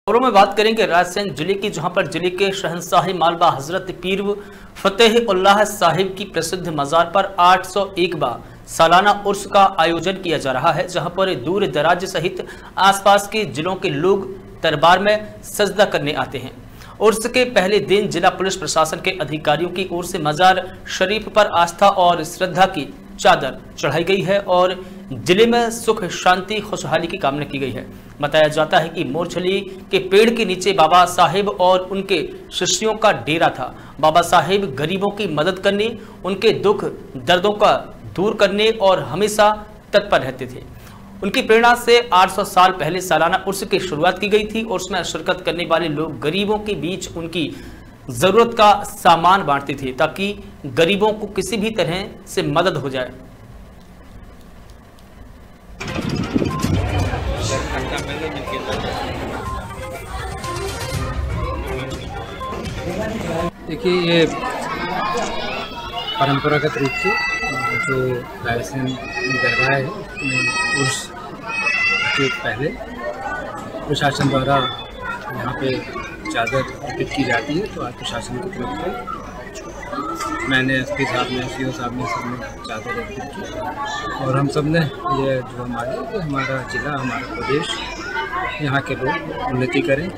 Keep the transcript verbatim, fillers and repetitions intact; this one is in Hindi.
खबरों में बात करेंगे रायसेन जिले की, जहां पर जिले के शहंशाही मालवा हजरत पीर फतेह उल्लाह साहिब की प्रसिद्ध मजार पर आठ सौ एक बार सालाना उर्स का आयोजन किया जा रहा है, जहां पर दूर दराज सहित आसपास के जिलों के लोग दरबार में सजदा करने आते हैं। उर्स के पहले दिन जिला पुलिस प्रशासन के अधिकारियों की ओर से मजार शरीफ पर आस्था और श्रद्धा की चादर चढ़ाई गई है और जिले में सुख शांति खुशहाली की कामना की गई है। बताया जाता है कि मोरछली के पेड़ के नीचे बाबा साहेब और उनके शिष्यों का डेरा था। बाबा साहेब गरीबों की मदद करने, उनके दुख दर्दों का दूर करने और हमेशा तत्पर रहते थे। उनकी प्रेरणा से आठ सौ साल पहले सालाना उर्स की शुरुआत की गई थी और उसमें शिरकत करने वाले लोग गरीबों के बीच उनकी जरूरत का सामान बांटते थे ताकि गरीबों को किसी भी तरह से मदद हो जाए। देखिए, ये परंपरागत रूप से जो रायसेन दरगाह है में उर्स के पहले प्रशासन द्वारा यहाँ पे चादर अर्पित की जाती है। तो आज प्रशासन की तरफ से मैंने एस पी साहब ने सी ओ साहब ने सबने चादर अर्पित की और हम सब ने ये जो हमारे हमारा जिला, हमारा प्रदेश, यहाँ के लोग उन्नति करें।